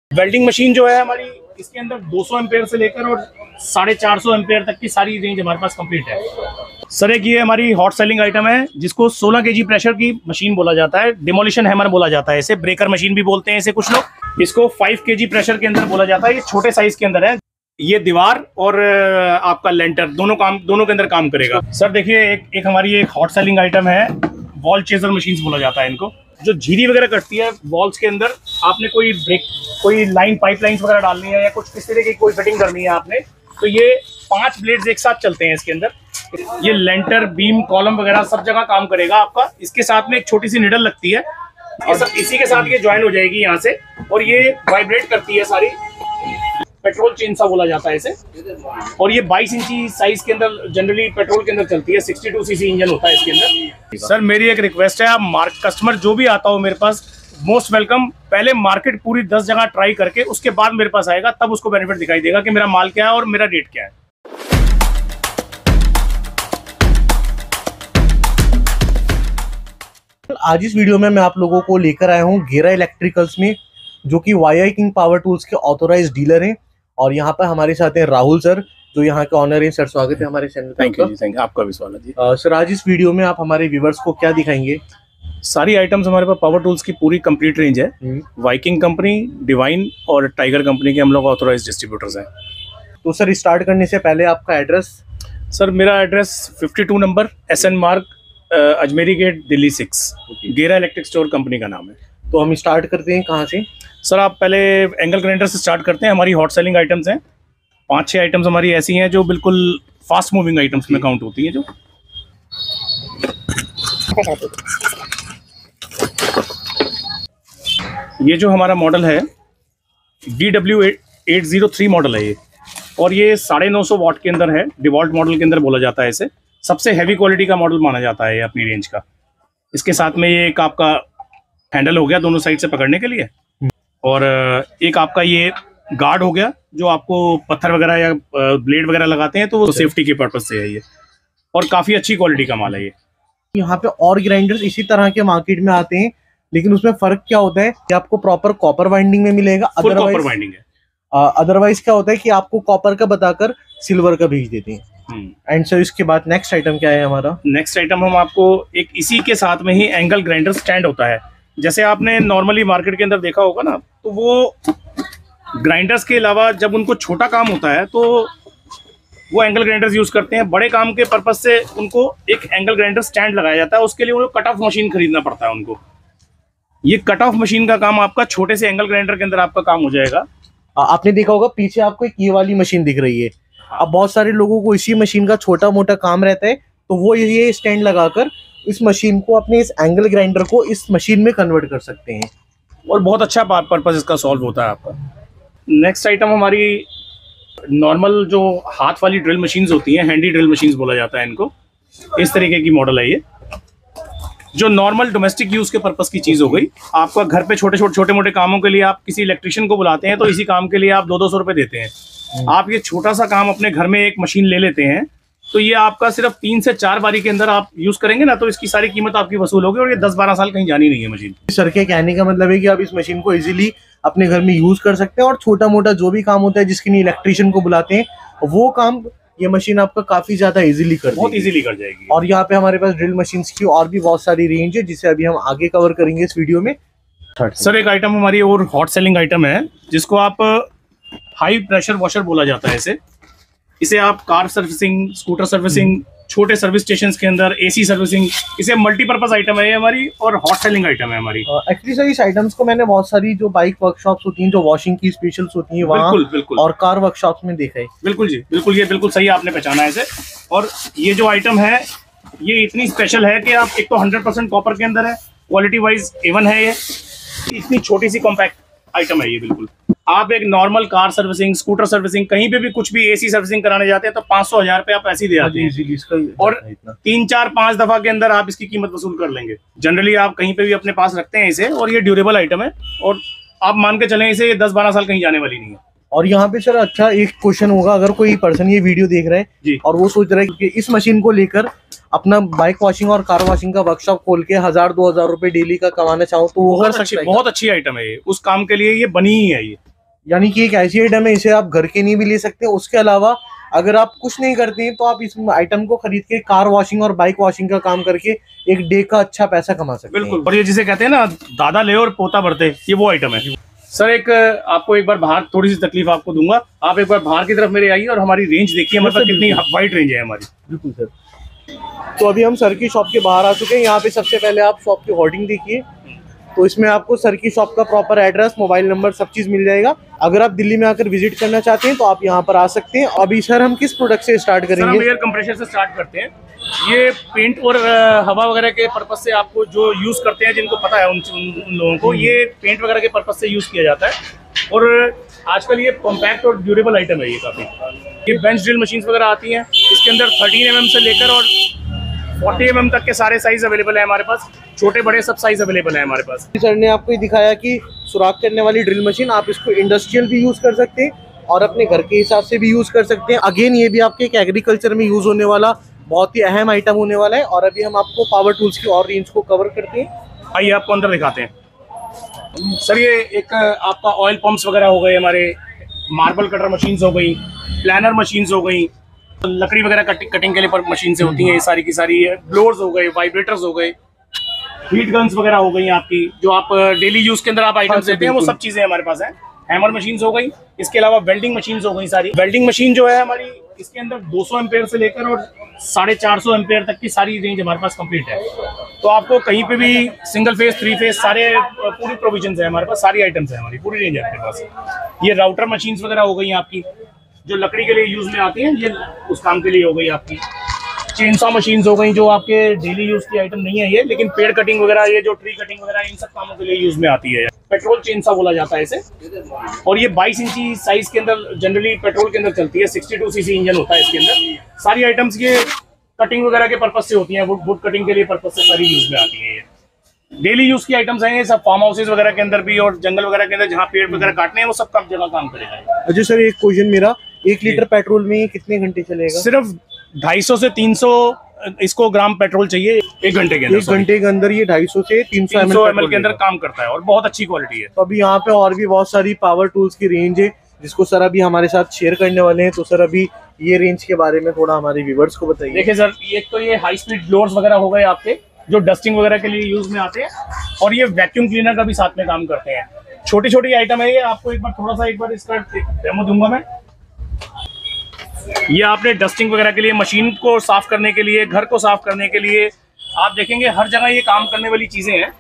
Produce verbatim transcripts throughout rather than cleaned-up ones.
Welding machine जो है हमारी, इसके अंदर दो सौ एम्पेयर से लेकर और साढ़े चार सौ एम्पेयर तक की सारी रेंज हमारे पास कंप्लीट है। सर एक ये हमारी हॉट सेलिंग आइटम है जिसको सोलह केजी प्रेशर की मशीन बोला जाता है, डिमोलिशन हैमर बोला जाता है इसे, ब्रेकर मशीन भी बोलते हैं इसे कुछ लोग। इसको फाइव केजी प्रेशर के अंदर बोला जाता है, ये छोटे साइज के अंदर है। ये दीवार और आपका लेंटर दोनों काम दोनों के अंदर काम करेगा। सर देखिए एक एक हमारी एक हॉट सेलिंग आइटम है, वॉल चेजर मशीन बोला जाता है इनको, जो झीरी वगैरह कटती है वॉल्स के अंदर। आपने कोई ब्रेक कोई लाइन पाइपलाइंस वगैरह डालनी है या कुछ किस तरह की कोई फिटिंग करनी है आपने, तो ये पांच ब्लेड्स एक साथ चलते हैं इसके अंदर। ये लेंटर बीम कॉलम वगैरह सब जगह काम करेगा आपका। इसके साथ में एक छोटी सी निडल लगती है, इसी के साथ ये ज्वाइन हो जाएगी यहाँ से, और ये वाइब्रेट करती है सारी। पेट्रोल चेन सा बोला जाता है इसे, और ये बाईस इंची साइज के अंदर जनरली पेट्रोल के अंदर चलती है। सिक्सटी टू सीसी इंजन होता है इसके अंदर। सर मेरी एक रिक्वेस्ट है, आप मार्क कस्टमर जो भी आता हो मेरे पास, मोस्ट वेलकम। पहले मार्केट पूरी दस जगह ट्राई करके उसके बाद मेरे पास आएगा, तब उसको बेनिफिट दिखाई देगा कि मेरा माल क्या है और मेरा रेट क्या है। आज इस वीडियो में मैं आप लोगों को लेकर आया हूं गेरा इलेक्ट्रिकल्स में, जो कि Viking power tools के ऑथोराइज्ड डीलर हैं। और यहाँ पर हमारे साथ हैं राहुल सर, जो यहाँ के ऑनर हैं। सर स्वागत है हमारे चैनल पे। Thank you ji, thank you, आपका भी स्वागत जी। सर आज इस वीडियो में आप हमारे व्यूवर्स को क्या दिखाएंगे? सारी आइटम्स हमारे पास पावर टूल्स की पूरी कंप्लीट रेंज है। वाइकिंग कंपनी, डिवाइन और टाइगर कंपनी के हम लोग ऑथोराइज्ड डिस्ट्रीब्यूटर्स हैं। तो सर स्टार्ट करने से पहले आपका एड्रेस? सर मेरा address fifty two number S N मार्ग, Ajmeri gate, Delhi six. Gera electric store company का नाम है। तो हम स्टार्ट करते हैं कहाँ से? सर आप पहले एंगल ग्राइंडर से स्टार्ट करते हैं। हमारी हॉट सेलिंग आइटम्स हैं, पाँच छः आइटम्स हमारी ऐसी हैं जो बिल्कुल फास्ट मूविंग आइटम्स में काउंट होती हैं। जो ये जो हमारा मॉडल है D W eight zero three model है ये, और ये साढ़े नौ सौ वाट के अंदर है। डिवॉल्ट मॉडल के अंदर बोला जाता है इसे। सबसे हैवी क्वालिटी का मॉडल माना जाता है ये अपनी रेंज का। इसके साथ में ये एक आपका हैंडल हो गया दोनों साइड से पकड़ने के लिए, और एक आपका ये गार्ड हो गया जो आपको पत्थर वगैरह या ब्लेड वगैरह लगाते हैं तो वो सेफ्टी के पर्पज से है ये, और काफ़ी अच्छी क्वालिटी का माल है ये। यहाँ पे और ग्राइंडर्स इसी तरह के मार्केट में आते हैं, लेकिन उसमें फर्क क्या होता है कि आपको प्रॉपर कॉपर वाइंडिंग में मिलेगा, अदरवाइज वाइंडिंग है। अदरवाइज क्या होता है कि आपको कॉपर का बताकर सिल्वर का भेज देते हैं। एंड सर इसके बाद नेक्स्ट आइटम क्या है हमारा? नेक्स्ट आइटम हम आपको एक इसी के साथ में ही एंगल ग्राइंडर स्टैंड होता है। जैसे आपने नॉर्मली मार्केट के अंदर देखा होगा ना, तो वो ग्राइंडर्स के अलावा जब उनको छोटा काम होता है तो वो एंगल ग्राइंडर्स यूज करते हैं। बड़े काम के पर्पज से उनको एक एंगल ग्राइंडर स्टैंड लगाया जाता है, उसके लिए उनको कट ऑफ मशीन खरीदना पड़ता है उनको। ये कट ऑफ मशीन का काम आपका छोटे से एंगल ग्राइंडर के अंदर आपका काम हो जाएगा। आपने देखा होगा पीछे आपको एक ये वाली मशीन दिख रही है। अब बहुत सारे लोगों को इसी मशीन का छोटा मोटा काम रहता है, तो वो ये स्टैंड लगाकर इस मशीन को अपने इस एंगल ग्राइंडर को इस मशीन में कन्वर्ट कर सकते हैं, और बहुत अच्छा पर्पस इसका सॉल्व होता है आपका। नेक्स्ट आइटम हमारी नॉर्मल जो हाथ वाली ड्रिल मशीन्स होती हैं, हैंडी ड्रिल मशीन्स बोला जाता है इनको। इस तरीके की मॉडल है ये, जो नॉर्मल डोमेस्टिक यूज के पर्पस की चीज हो गई। आपका घर पे छोटे छोटे छोटे मोटे कामों के लिए आप किसी इलेक्ट्रिशियन को बुलाते हैं, तो इसी काम के लिए आप दो दो सौ रुपए देते हैं। आप ये छोटा सा काम अपने घर में एक मशीन ले लेते हैं, तो ये आपका सिर्फ तीन से चार बारी के अंदर आप यूज करेंगे ना, तो इसकी सारी कीमत आपकी वसूल होगी, और ये दस बारह साल कहीं जानी नहीं है मशीन। सर के कहने का मतलब है कि आप इस मशीन को इजीली अपने घर में यूज कर सकते हैं, और छोटा मोटा जो भी काम होता है जिसके लिए इलेक्ट्रिशियन को बुलाते हैं, वो काम ये मशीन आपका काफी ज्यादा इजीली कर बहुत इजीली कर जाएगी। और यहाँ पे हमारे पास ड्रिल मशीन्स की और भी बहुत सारी रेंज है, जिसे अभी हम आगे कवर करेंगे इस वीडियो में। सर एक आइटम हमारी और हॉट सेलिंग आइटम है, जिसको आप हाई प्रेशर वॉशर बोला जाता है इसे। इसे आप कार सर्विसिंग, स्कूटर सर्विसिंग, छोटे सर्विस स्टेशंस के अंदर एसी सर्विसिंग, इसे मल्टीपर्पज आइटम है ये हमारी, और हॉट सेलिंग आइटम है हमारी। एक्चुअली सर इस आइटम्स को मैंने बहुत सारी जो बाइक वर्कशॉप्स होती हैं, जो वॉशिंग की स्पेशल्स होती हैं वहाँ, बिल्कुल बिल्कुल, और कार वर्कशॉप्स में देखा है। बिल्कुल जी बिल्कुल, ये बिल्कुल सही आपने पहचाना है इसे। और ये जो आइटम है ये इतनी स्पेशल है कि आप एक तो हंड्रेड परसेंट कॉपर के अंदर है, क्वालिटी वाइज एवन है ये। इतनी छोटी सी कॉम्पैक्ट आइटम है ये बिल्कुल। आप एक normal car servicing, scooter servicing, कहीं पे भी कुछ भी एसी सर्विसिंग कराने जाते हैं तो पाँच सौ हजार रुपये आप ऐसे ही दे आते हैं, और तीन चार पांच दफा के अंदर आप इसकी कीमत वसूल कर लेंगे। जनरली आप कहीं पे भी अपने पास रखते हैं इसे, और ये ड्यूरेबल आइटम है, और आप मान के चलें इसे दस बारह साल कहीं जाने वाली नहीं है। और यहाँ पे सर अच्छा एक क्वेश्चन होगा, अगर कोई पर्सन ये वीडियो देख रहा है जी, और वो सोच रहा है कि इस मशीन को लेकर अपना बाइक वॉशिंग और कार वॉशिंग का वर्कशॉप खोल के हजार दो हजार रुपए डेली का कमाना चाहूँ, तो वो कर सकता है। बहुत अच्छी आइटम है ये, उस काम के लिए ये बनी ही है ये। यानी कि एक ऐसी आइटम है, इसे आप घर के लिए भी ले सकते हैं। उसके अलावा अगर आप कुछ नहीं करते हैं तो आप इस आइटम को खरीद के कार वॉशिंग और बाइक वॉशिंग का काम करके एक डे का अच्छा पैसा कमा सकते हैं। बिल्कुल। और ये जिसे कहते हैं ना दादा ले और पोता भरते, ये वो आइटम है। सर एक आपको एक बार बाहर थोड़ी सी तकलीफ आपको दूंगा, आप एक बार बाहर की तरफ मेरे आइए और हमारी रेंज देखिए, मतलब कितनी वाइड रेंज है हमारी। बिल्कुल सर। तो अभी हम सर की शॉप के बाहर आ चुके हैं। यहाँ पे सबसे पहले आप शॉप की होर्डिंग देखिए, तो इसमें आपको सर की शॉप का प्रॉपर एड्रेस, मोबाइल नंबर, सब चीज़ मिल जाएगा। अगर आप दिल्ली में आकर विजिट करना चाहते हैं तो आप यहाँ पर आ सकते हैं। अभी सर हम किस प्रोडक्ट से स्टार्ट करेंगे? सर हम एयर कंप्रेशर से स्टार्ट करते हैं। ये पेंट और हवा वगैरह के पर्पज से आपको जो यूज़ करते हैं, जिनको पता है उन, उन, उन लोगों को, ये पेंट वगैरह के पर्पज से यूज़ किया जाता है। और आजकल ये कॉम्पैक्ट और ड्यूरेबल आइटम है ये काफ़ी। ये बेंच ड्रिल मशीन्स वगैरह आती हैं, इसके अंदर थर्टीन एम एम से लेकर और फोर्टी एम एम तक के सारे साइज अवेलेबल है हमारे पास, छोटे बड़े सब साइज अवेलेबल है हमारे पास। सर ने आपको ये दिखाया कि सुराख करने वाली ड्रिल मशीन, आप इसको इंडस्ट्रियल भी यूज़ कर सकते हैं और अपने घर के हिसाब से भी यूज़ कर सकते हैं। अगेन ये भी आपके एक एग्रीकल्चर में यूज़ होने वाला बहुत ही अहम आइटम होने वाला है। और अभी हम आपको पावर टूल्स की और रेंज को कवर करते हैं। आइए आपको अंदर दिखाते हैं। सर ये एक आपका ऑयल पंप्स वगैरह हो गए, हमारे मार्बल कटर मशीन्स हो गई, प्लानर मशीन्स हो गई, लकड़ी वगैरह कटिंग कटिंग के लिए मशीन से होती हैं ये सारी की सारी। ब्लोअर्स हो गए, वाइब्रेटर्स हो गए, हीट गन्स वगैरह हो गई आपकी, जो आप डेली यूज के अंदर आप आइटम्स देते हैं, वो सब चीजें हमारे पास हैं। हैमर मशीन्स हो गई, इसके अलावा वेल्डिंग मशीन्स हो गई सारी। वेल्डिंग मशीन जो है हमारी, इसके अंदर दो सौ एम्पेयर से लेकर और साढ़े चार सौ एम्पेयर तक की सारी रेंज हमारे पास कंप्लीट है। तो आपको कहीं पे भी सिंगल फेज, थ्री फेज, सारे पूरी प्रोविजन है हमारे पास, सारी आइटम्स है हमारी, पूरी रेंज है हमारे पास। ये राउटर मशीन्स वगैरह हो गई आपकी, जो लकड़ी के लिए यूज में आती हैं, ये उस काम के लिए हो गई आपकी। चेनसॉ मशीन्स हो गई, जो आपके डेली यूज की आइटम नहीं है ये, लेकिन पेड़ कटिंग वगैरह, ये जो ट्री कटिंग वगैरह, इन सब कामों के लिए यूज में आती है। पेट्रोल चेनसॉ बोला जाता है इसे। और ये बाईस इंची साइज के अंदर जनरली पेट्रोल के अंदर चलती है, सिक्सटी टू सीसी इंजन होता है इसके अंदर। सारी आइटम्स ये कटिंग वगैरह के पर्पज से होती हैं, वुड वुड कटिंग के लिए पर्पज से सारी यूज में आती है। ये डेली यूज की आइटम्स हैं, ये सब फार्म हाउसेज वगैरह के अंदर भी और जंगल वगैरह के अंदर जहाँ पेड़ वगैरह काटने हैं, वो सब काम जगह काम करेगा। अच्छा सर, एक क्वेश्चन मेरा, एक लीटर पेट्रोल में कितने घंटे चलेगा? सिर्फ ढाई सौ से तीन सौ इसको ग्राम पेट्रोल चाहिए एक घंटे के अंदर। एक घंटे के अंदर ये ढाई सौ से तीन सौ एम एल के अंदर काम करता है और बहुत अच्छी क्वालिटी है। तो अभी यहाँ पे और भी बहुत सारी पावर टूल्स की रेंज है, जिसको सर अभी हमारे साथ शेयर करने वाले हैं। तो सर अभी ये रेंज के बारे में थोड़ा हमारे व्यूअर्स को बताइए। देखिए सर, एक तो ये हाई स्पीड ब्लोअर्स वगैरह हो गए आपके, जो डस्टिंग वगैरह के लिए यूज में आते हैं, और ये वैक्यूम क्लीनर का भी साथ में काम करते हैं। छोटी छोटी आइटम है ये। आपको एक बार थोड़ा सा एक बार इसका डेमो दूंगा मैं। ये आपने डस्टिंग वगैरह के लिए, मशीन को साफ करने के लिए, घर को साफ करने के लिए, आप देखेंगे हर जगह ये काम करने वाली चीजें हैं।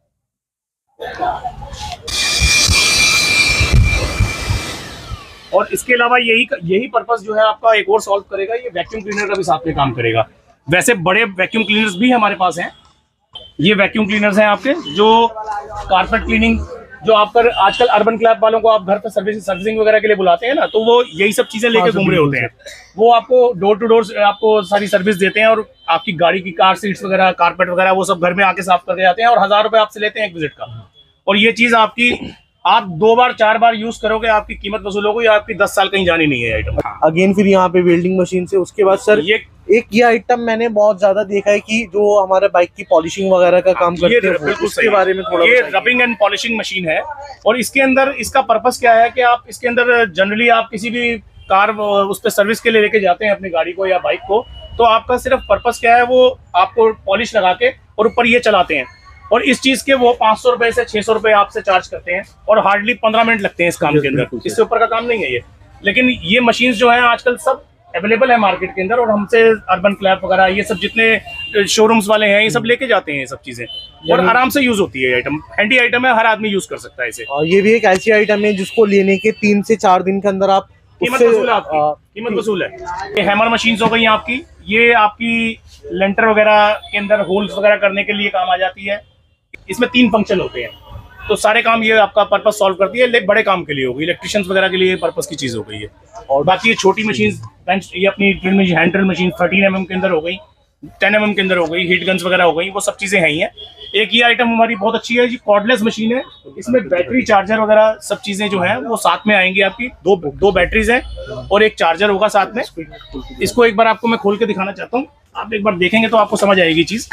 और इसके अलावा यही यही पर्पस जो है आपका एक और सॉल्व करेगा, ये वैक्यूम क्लीनर का भी साथ में काम करेगा। वैसे बड़े वैक्यूम क्लीनर्स भी हमारे पास हैं। ये वैक्यूम क्लीनर्स हैं आपके, जो कारपेट क्लीनिंग, जो आप पर आजकल अर्बन क्लैब वालों को आप घर पर सर्विस सर्विसिंग वगैरह के लिए बुलाते हैं ना, तो वो यही सब चीजें लेके घूम रहे होते हैं। वो आपको डोर टू डोर आपको सारी सर्विस देते हैं और आपकी गाड़ी की कार सीट्स वगैरह, कारपेट वगैरह, वो सब घर में आके साफ करके जाते हैं और हजार रुपए आपसे लेते हैं एक विजिट का। और ये चीज आपकी, आप दो बार चार बार यूज करोगे, आपकी कीमत वसूल होगी, आपकी दस साल कहीं जानी नहीं है आइटम। अगेन फिर यहाँ पे वेल्डिंग मशीन से, उसके बाद सर ये एक ये आइटम मैंने बहुत ज्यादा देखा है कि जो हमारे बाइक की पॉलिशिंग वगैरह का काम करते हैं, बिल्कुल उसके बारे में थोड़ा। ये रबिंग एंड पॉलिशिंग मशीन है और इसके अंदर इसका पर्पस क्या है कि आप इसके अंदर जनरली आप किसी भी कार उस पर सर्विस के लिए लेके जाते हैं अपनी गाड़ी को या बाइक को, तो आपका सिर्फ पर्पस क्या है, वो आपको पॉलिश लगा के और ऊपर ये चलाते हैं। और इस चीज के वो पाँच सौ रुपए से छह सौ रुपए आपसे चार्ज करते हैं और हार्डली पंद्रह मिनट लगते हैं इस काम के अंदर। इससे ऊपर का काम नहीं है ये। लेकिन ये मशीन्स जो है आजकल सब अवेलेबल है मार्केट के अंदर, और हमसे अर्बन क्लैब वगैरह ये सब जितने शोरूम्स वाले हैं, ये सब लेके जाते हैं ये सब चीजें, और आराम से यूज होती है आइटम। हैंडी आइटम है, हर आदमी यूज कर सकता है इसे। और ये भी एक ऐसी आइटम है जिसको लेने के तीन से चार दिन के अंदर आप कीमत वसूल है आपकी, कीमत वसूल है। ये हैमर मशीन्स हो गई आपकी, ये आपकी लेंटर वगैरह के अंदर होल्स वगैरह करने के लिए काम आ जाती है। इसमें तीन फंक्शन होते हैं, तो सारे काम ये आपका पर्पस सॉल्व करती है। ले बड़े काम के लिए होगी, इलेक्ट्रिशियंस वगैरह के लिए पर्पस की चीज हो गई है। और बाकी ये छोटी मशीन, ये अपनी drill machine, hand drill machine thirteen M M के अंदर हो गई, टेन एम एम के अंदर हो गई, हीट गन्स वगैरह हो गई, वो सब चीजें हैं ही हैं। एक ये आइटम हमारी बहुत अच्छी है, जी कॉर्डलेस मशीन है। इसमें बैटरी, चार्जर वगैरह सब चीजें जो है वो साथ में आएंगी आपकी। दो दो बैटरीज हैं और एक चार्जर होगा साथ में। इसको एक बार आपको मैं खोल के दिखाना चाहता हूँ, आप एक बार देखेंगे तो आपको समझ आएगी चीज।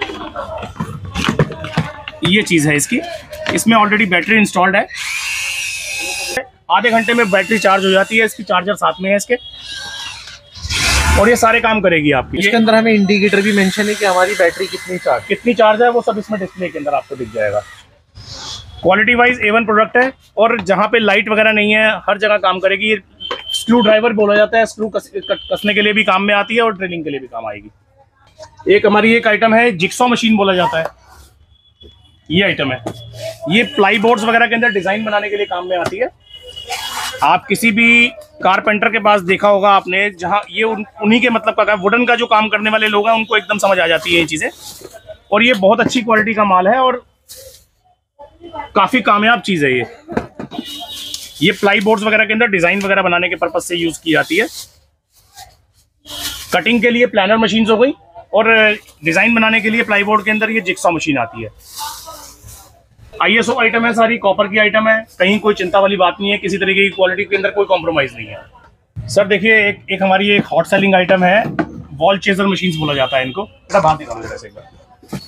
ये चीज है इसकी, इसमें ऑलरेडी बैटरी इंस्टॉल्ड है आधे घंटे में बैटरी चार्ज हो जाती है। इसकी चार्जर साथ में है इसके, और ये सारे काम करेगी आपकी। इसके अंदर हमें इंडिकेटर भी मेंशन है कि हमारी बैटरी कितनी चार्ज कितनी चार्ज है वो सब इसमें डिस्प्ले के अंदर आपको दिख जाएगा। Quality wise A one product है, और जहाँ पे लाइट वगैरह नहीं है हर जगह काम करेगी। स्क्रू ड्राइवर बोला जाता है, स्क्रू कस, कसने के लिए भी काम में आती है और ड्रिलिंग के लिए भी काम आएगी। एक हमारी एक आइटम है जिक्सॉ मशीन बोला जाता है, ये आइटम है। ये प्लाई बोर्ड्स वगैरह के अंदर डिजाइन बनाने के लिए काम में आती है। आप किसी भी कारपेंटर के पास देखा होगा आपने, जहाँ ये उन, उन्हीं के मतलब का वुडन का जो काम करने वाले लोग हैं उनको एकदम समझ आ जाती है ये चीजें। और ये बहुत अच्छी क्वालिटी का माल है और काफी कामयाब चीज है ये। ये प्लाई बोर्ड्स वगैरह के अंदर डिजाइन वगैरह बनाने के पर्पज से यूज की जाती है। कटिंग के लिए प्लानर मशीन हो गई, और डिजाइन बनाने के लिए प्लाई बोर्ड के अंदर ये जिक्सॉ मशीन आती है। आईएसओ आइटम है, सारी कॉपर की आइटम है, कहीं कोई चिंता वाली बात नहीं है, किसी तरीके की क्वालिटी के अंदर कोई कॉम्प्रोमाइज नहीं है। सर देखिए, एक एक हमारी एक हॉट सेलिंग आइटम है, वॉल चेजर मशीन्स बोला जाता है इनको। बात निकालो जरा से एक बार।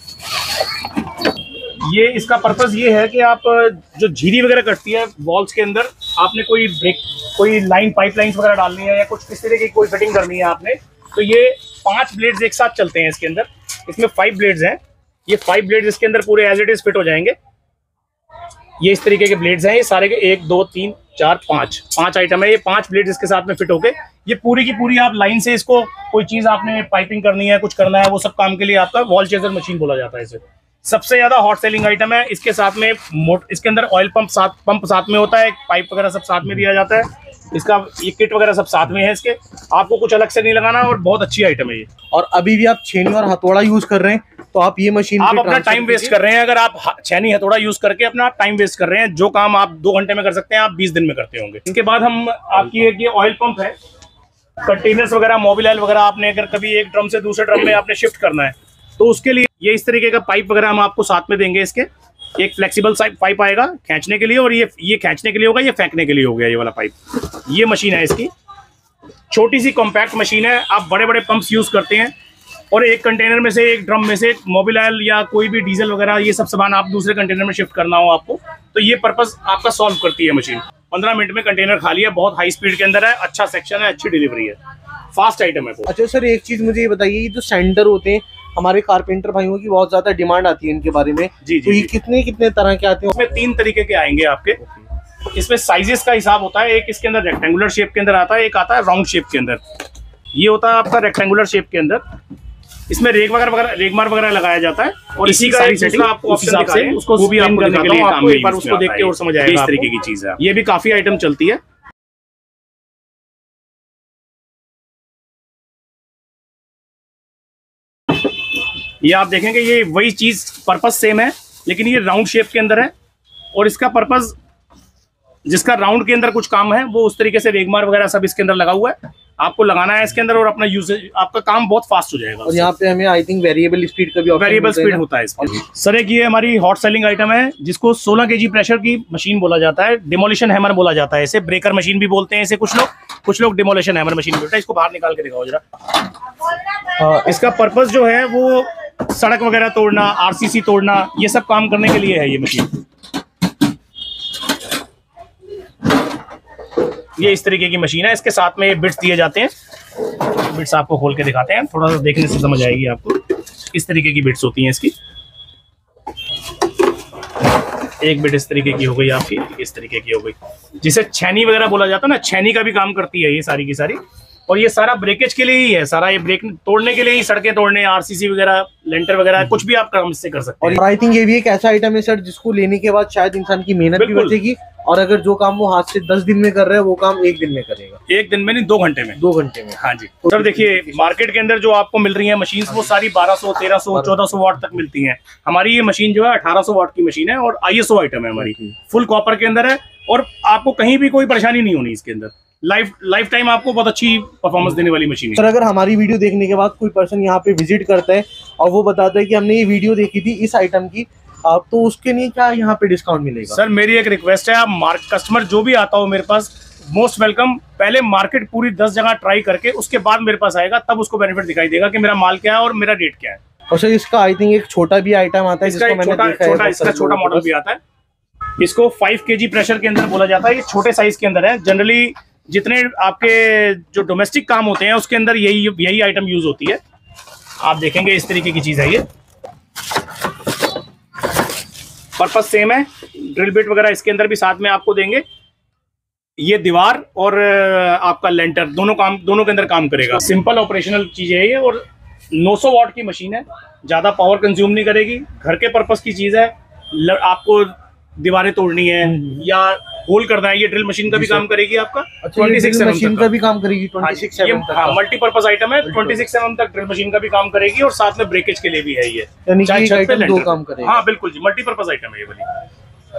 ये इसका पर्पस ये है कि आप जो झीरी वगैरह कटती है वॉल्स के अंदर, आपने कोई ब्रेक कोई लाइन पाइपलाइंस वगैरह डालनी है या कुछ इस तरह की कोई फिटिंग करनी है आपने, तो ये पांच ब्लेड्स एक साथ चलते हैं इसके अंदर। इसमें फाइव ब्लेड्स हैं, ये फाइव ब्लेड्स इसके अंदर पूरे एज इट इज फिट हो जाएंगे। ये इस तरीके के ब्लेड्स हैं, ये सारे के एक दो तीन चार पांच पांच आइटम है। ये पांच ब्लेड्स इसके साथ में फिट होके ये पूरी की पूरी आप लाइन से इसको कोई चीज आपने पाइपिंग करनी है, कुछ करना है, वो सब काम के लिए आपका वॉल चेजर मशीन बोला जाता है इसे। सबसे ज्यादा हॉट सेलिंग आइटम है। इसके साथ में मोट इसके अंदर ऑयल पंप साथ पंप साथ में होता है, पाइप वगैरह सब साथ में दिया जाता है। इसका ये किट वगैरह सब साथ में है इसके, आपको कुछ अलग से नहीं लगाना, और बहुत अच्छी आइटम है ये। और अभी भी आप छेनी और हथौड़ा यूज कर रहे हैं तो आप ये मशीन आप अपना टाइम वेस्ट कर रहे हैं। अगर आप छेनी हथौड़ा यूज करके अपना टाइम वेस्ट कर रहे हैं, जो काम आप दो घंटे में कर सकते हैं आप बीस दिन में करते होंगे। इसके बाद हम आपकी एक ये ऑयल पंप है, कंटेनर्स वगैरह मोबिल ऑयल वगैरह आपने अगर कभी एक ड्रम से दूसरे ड्रम में आपने शिफ्ट करना है तो उसके लिए ये इस तरीके का पाइप वगैरह हम आपको साथ में देंगे। इसके एक फ्लेक्सिबल पाइप आएगा खींचने के लिए, और ये ये खींचने के लिए होगा, ये फेंकने के लिए हो गया ये वाला पाइप। ये मशीन है इसकी, छोटी सी कॉम्पैक्ट मशीन है। आप बड़े बड़े पंप्स यूज करते हैं और एक कंटेनर में से, एक ड्रम में से मोबिल ऑयल या कोई भी डीजल वगैरह ये सब सामान आप दूसरे कंटेनर में शिफ्ट करना हो आपको, तो ये पर्पस आपका सॉल्व करती है मशीन। पंद्रह मिनट में कंटेनर खाली है, बहुत हाई स्पीड के अंदर है, अच्छा सेक्शन है, अच्छी डिलीवरी है, फास्ट आइटम है। अच्छा सर, एक चीज मुझे ये बताइए, जो सेंटर होते हैं हमारे कारपेंटर भाइयों की बहुत ज्यादा डिमांड आती है इनके बारे में। जी, तो जी, ये कितने कितने तरह के आते हैं? इसमें तीन तरीके के आएंगे आपके। इसमें साइजेस का हिसाब होता है। एक इसके अंदर रेक्टेंगुलर शेप के अंदर आता है, एक आता है राउंड शेप के अंदर। ये होता है आपका रेक्टेंगुलर शेप के अंदर। इसमें रेग वगैरह वगैरह रेगमार वगैरह लगाया जाता है, और इसी का सेटिंग आपको ऑप्शन दिखा हैं, उसको भी आपको करने के लिए आपको एक बार उसको देख के और समझ आएगा इस तरीके की चीज है। ये भी काफी आइटम चलती है। ये आप देखेंगे ये वही चीज पर्पस सेम है, लेकिन ये राउंड शेप के अंदर है, और इसका पर्पस जिसका राउंड के अंदर कुछ काम है वो उस तरीके से रेगमार वगैरह सब इसके अंदर लगा हुआ है, आपको लगाना है इसके अंदर और अपना यूजेज, आपका काम बहुत फास्ट हो जाएगा। और यहाँ पे हमें आई थिंक वेरिएबल स्पीड का भी ऑप्शन वेरिएबल स्पीड होता है इसमें। सर एक ये हमारी हॉट सेलिंग आइटम है जिसको सोलह केजी प्रेशर की मशीन बोला जाता है, डिमोलिशन हैमर बोला जाता है इसे, ब्रेकर मशीन भी बोलते हैं इसे कुछ लोग, कुछ लोग डिमोलिशन हैमर मशीन बोलते हैं। इसको बाहर निकाल के दिखाओ जरा। इसका पर्पस जो है वो सड़क वगैरह तोड़ना, आरसीसी तोड़ना, ये सब काम करने के लिए है ये मशीन। ये इस तरीके की मशीन है, इसके साथ में ये बिट्स दिए जाते हैं। बिट्स आपको खोल के दिखाते हैं, थोड़ा सा देखने से समझ आएगी आपको। इस तरीके की बिट्स होती हैं इसकी। एक बिट इस तरीके की हो गई आपकी, इस तरीके की हो गई, जिसे छेनी वगैरह बोला जाता है ना, छेनी का भी काम करती है ये सारी की सारी। और ये सारा ब्रेकेज के लिए ही है, सारा ये ब्रेक तोड़ने के लिए ही, सड़कें तोड़ने, आरसीसी वगैरह, लेंटर वगैरह, कुछ भी आप काम इससे कर सकते हैं। और आई थिंक ये भी एक ऐसा आइटम है सर जिसको लेने के बाद शायद इंसान की मेहनत भी बचेगी, और अगर जो काम वो हाथ से दस दिन में कर रहा है वो काम एक दिन में करेगा। एक दिन में नहीं, दो घंटे में। दो घंटे में हाँ जी। तो सर देखिए, मार्केट के अंदर जो आपको मिल रही है मशीन वो सारी बारह सौ, तेरह सौ, चौदह सौ वाट तक मिलती हैं। हमारी ये मशीन जो है अठारह सौ वाट की मशीन है, और आईएसओ आइटम है हमारी, फुल कॉपर के अंदर है, और आपको कहीं भी कोई परेशानी नहीं होनी इसके अंदर। लाइफ लाइफ टाइम आपको बहुत अच्छी परफॉर्मेंस देने वाली मशीन है। सर अगर हमारी वीडियो देखने के बाद कोई पर्सन यहाँ पे विजिट करता है और वो बताता है कि हमने ये वीडियो देखी थी इस आइटम की, आप तो उसके लिए क्या यहाँ पे डिस्काउंट मिलेगा? सर मेरी एक रिक्वेस्ट है, आप मार्क कस्टमर जो भी आता हो मेरे पास, मोस्ट वेलकम। पहले मार्केट पूरी दस जगह ट्राई करके उसके बाद मेरे पास आएगा, तब उसको बेनिफिट दिखाई देगा कि मेरा माल क्या है और मेरा रेट क्या है। और सर इसका आई थिंक एक छोटा भी आइटम आता है, इसका छोटा छोटा इसका छोटा मॉडल भी आता है। इसको फाइव केजी प्रेशर के अंदर बोला जाता है। ये छोटे साइज के अंदर है। जनरली जितने आपके जो डोमेस्टिक काम होते हैं उसके अंदर यही यही आइटम यूज होती है। आप देखेंगे इस तरीके की चीज है ये। पर्पस सेम है, ड्रिल बिट वगैरह इसके अंदर भी साथ में आपको देंगे। ये दीवार और आपका लेंटर दोनों काम दोनों के अंदर काम करेगा। सिंपल ऑपरेशनल चीज है ये और नौ सौ वाट की मशीन है, ज्यादा पावर कंज्यूम नहीं करेगी। घर के पर्पस की चीज है, आपको दीवारें तोड़नी है या होल करना है, ये ड्रिल मशीन का भी काम करेगी आपका। अच्छा, छब्बीस मशीन का भी काम करेगी छब्बीस एम एम तक। हाँ, मल्टीपर्पज आइटम है। छब्बीस एम एम तक ड्रिल मशीन का भी काम करेगी और साथ में ब्रेकेज के लिए भी है ये। यानी कि एक आइटम दो काम करेगा। हाँ बिल्कुल जी, मल्टीपर्पज आइटम है ये वाली।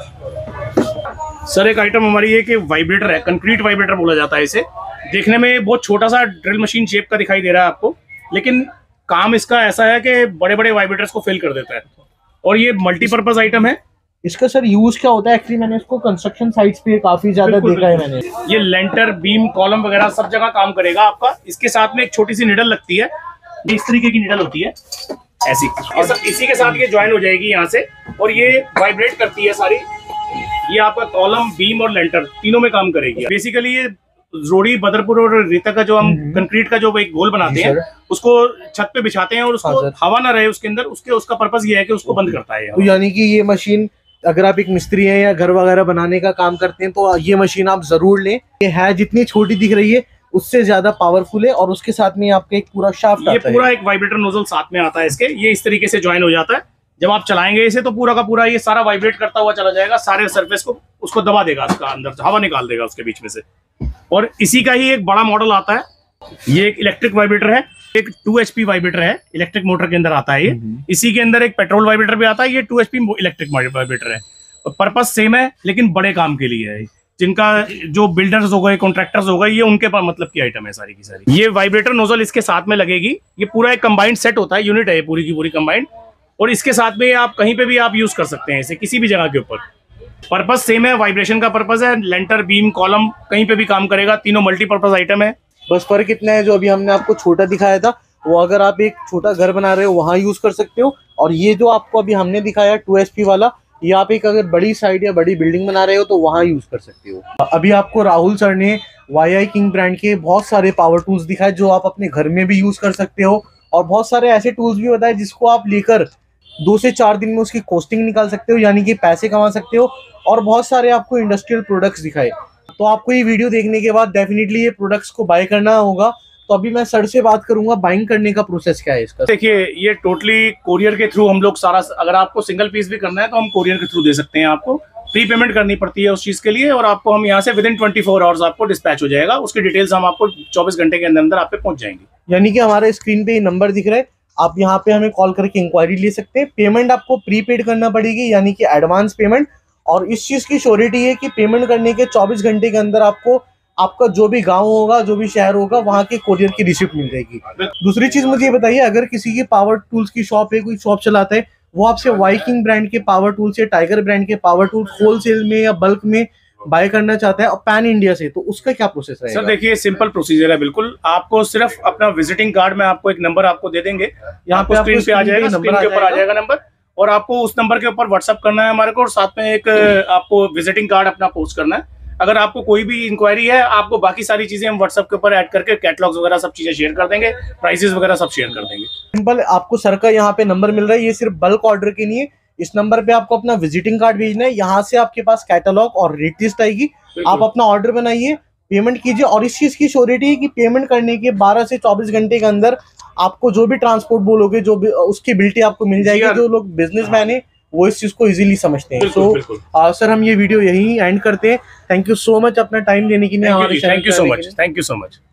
सर एक आइटम हमारी है कि वाइब्रेटर है, कंक्रीट वाइब्रेटर बोला जाता है इसे। देखने में बहुत छोटा सा ड्रिल मशीन शेप का दिखाई दे रहा है आपको, लेकिन काम इसका ऐसा है कि बड़े बड़े वाइब्रेटर्स को फिल कर देता है। और ये मल्टीपर्पज आइटम है। इसका सर यूज क्या होता है? एक्चुअली मैंने इसको कंस्ट्रक्शन साइट्स पे काफी ज्यादा देखा है मैंने। ये लेंटर, बीम, कॉलम वगैरह सब जगह काम करेगा आपका। इसके साथ में एक छोटी सी निडल लगती है, इस तरीके की निडल होती है ऐसी, और इसी के साथ ये ज्वाइन हो जाएगी यहाँ से और ये वाइब्रेट करती है सारी। ये आपका कॉलम, बीम और लेंटर तीनों में काम करेगी। बेसिकली ये रोड़ी, बदरपुर और रेता का जो हम कंक्रीट का जो एक गोल बनाते हैं उसको छत पे बिछाते हैं और उसको हवा ना रहे उसके अंदर, उसके उसका पर्पस ये है कि उसको बंद करता है। तो यानी कि ये मशीन अगर आप एक मिस्त्री हैं या घर वगैरह बनाने का काम करते हैं तो ये मशीन आप जरूर लें। ये है जितनी छोटी दिख रही है उससे ज्यादा पावरफुल है और उसके साथ में आपका एक पूरा शाफ्ट आता है। ये पूरा एक वाइब्रेटर नोजल साथ में आता है इसके। ये इस तरीके से ज्वाइन हो जाता है। जब आप चलाएंगे इसे तो पूरा का पूरा ये सारा वाइब्रेट करता हुआ चला जाएगा, सारे सरफेस को उसको दबा देगा, उसका अंदर से हवा निकाल देगा उसके बीच में से। और इसी का ही एक बड़ा मॉडल आता है। ये एक इलेक्ट्रिक वाइब्रेटर है, एक टू एच पी वाइब्रेटर है, इलेक्ट्रिक मोटर के अंदर आता है ये। इसी के अंदर एक पेट्रोल वाइब्रेटर भी आता है। ये two H P electric vibrator है। पर्पस सेम है लेकिन बड़े काम के लिए है। जिनका जो बिल्डर्स हो गए, कॉन्ट्रैक्टर्स हो गए, ये उनके पास मतलब की आइटम है सारी की सारी। ये वाइब्रेटर नोजल इसके साथ में लगेगी। ये पूरा एक कंबाइंड सेट होता है, यूनिट है ये पूरी की पूरी कंबाइंड। और इसके साथ में आप कहीं पे भी आप यूज कर सकते हैं इसे, किसी भी जगह के ऊपर। पर्पस सेम है, वाइब्रेशन का पर्पस है। लेंटर, बीम, कॉलम कहीं पे भी काम करेगा। तीनों मल्टीपर्पज आइटम है। बस फर्क इतना है, जो अभी हमने आपको छोटा दिखाया था वो अगर आप एक छोटा घर बना रहे हो वहां यूज कर सकते हो, और ये जो आपको अभी हमने दिखाया टू एच पी वाला, ये आप एक अगर बड़ी साइड या बड़ी बिल्डिंग बना रहे हो तो वहां यूज कर सकते हो। अभी आपको राहुल सर ने वाई आई किंग ब्रांड के बहुत सारे पावर टूल्स दिखाए जो आप अपने घर में भी यूज कर सकते हो, और बहुत सारे ऐसे टूल्स भी बताए जिसको आप लेकर दो से चार दिन में उसकी कॉस्टिंग निकाल सकते हो, यानी कि पैसे कमा सकते हो। और बहुत सारे आपको इंडस्ट्रियल प्रोडक्ट्स दिखाए। तो आपको ये वीडियो देखने के बाद डेफिनेटली ये प्रोडक्ट्स को बाय करना होगा। तो अभी मैं सर से बात करूंगा, बाइंग करने का प्रोसेस क्या है इसका। देखिए, ये टोटली कोरियर के थ्रू हम लोग सारा, अगर आपको सिंगल पीस भी करना है तो हम कोरियर के थ्रू दे सकते हैं। आपको प्री पेमेंट करनी पड़ती है उस चीज के लिए, और आपको हम यहाँ से within twenty four hours आपको डिस्पैच हो जाएगा। उसकी डिटेल्स हम आपको चौबीस घंटे के अंदर अंदर आप पे पहुंच जाएंगी। यानी कि हमारे स्क्रीन पे ये नंबर दिख रहा है, आप यहाँ पे हमें कॉल करके इंक्वायरी ले सकते हैं। पेमेंट आपको प्रीपेड करना पड़ेगी, यानी कि एडवांस पेमेंट। और इस चीज की श्योरिटी है कि पेमेंट करने के चौबीस घंटे के अंदर आपको आपका जो भी गांव होगा, जो भी शहर होगा, वहां के कोरियर की रिसिप्ट मिल जाएगी। दूसरी चीज मुझे ये बताइए, अगर किसी की पावर टूल्स की शॉप है, कोई शॉप चलाता है, वो आपसे वाई किंग ब्रांड के पावर टूल्स या टाइगर ब्रांड के पावर टूल्स होलसेल में या बल्क में बाय करना चाहता है और पैन इंडिया से, तो उसका क्या प्रोसेस रहेगा? सर देखिए, सिंपल प्रोसीजर है बिल्कुल। आपको सिर्फ अपना विजिटिंग कार्ड में आपको एक नंबर आपको दे देंगे, यहाँ पे स्क्रीन पे आ जाएगा, स्क्रीन के ऊपर आ जाएगा नंबर, और आपको उस नंबर के ऊपर व्हाट्सअप करना है हमारे को, और साथ में एक आपको विजिटिंग कार्ड अपना पोस्ट करना है। अगर आपको कोई भी इंक्वायरी है, आपको बाकी सारी चीजें हम व्हाट्सएप के ऊपर ऐड करके कैटलॉग्स वगैरह सब चीजें शेयर कर देंगे, प्राइसेस वगैरह सब शेयर कर देंगे। सिंपल, आपको सर का यहाँ पे नंबर मिल रहा है, ये सिर्फ बल्क ऑर्डर के लिए। इस नंबर पे आपको अपना विजिटिंग कार्ड भेजना है, यहाँ से आपके पास कैटलॉग और रेट लिस्ट आएगी। आप अपना ऑर्डर बनाइए, पेमेंट कीजिए, और इस चीज की श्योरिटी है कि पेमेंट करने के बारह से चौबीस घंटे के अंदर आपको जो भी ट्रांसपोर्ट बोलोगे, जो भी उसकी बिल्टी आपको मिल जाएगी। जो लोग बिजनेसमैन है वो इस चीज को इजीली समझते हैं। तो सर हम ये वीडियो यही एंड करते हैं। थैंक यू सो मच अपना टाइम देने के लिए हमारे चैनल पे। Thank you so much, thank you so much.